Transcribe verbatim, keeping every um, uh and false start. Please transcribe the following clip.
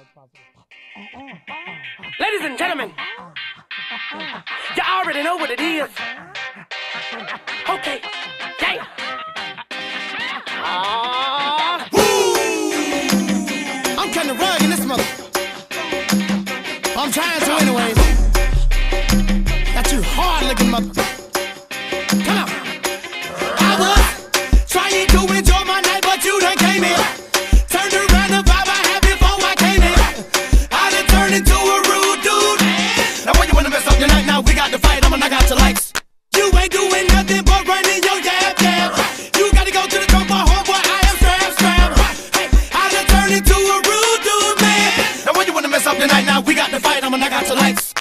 Ladies and gentlemen, you already know what it is. Okay, yeah. Ah. I'm cutting the rug in this mother. I'm trying to anyways. Got you hard looking mother. Come on. I was trying to enjoy my night, but you done came in. Turned around the vibe I had before I came in. I done turned into a rude dude. Now when you wanna mess up your night, now we got to fight, I'ma knock out your lights. You ain't doing nothing but running your yap yap. You gotta go to the trunk, my homeboy, I am strap strap. Hey, I done turned into a rude dude, man. Now when you wanna mess up your night, now we got to fight, I'ma knock out your lights.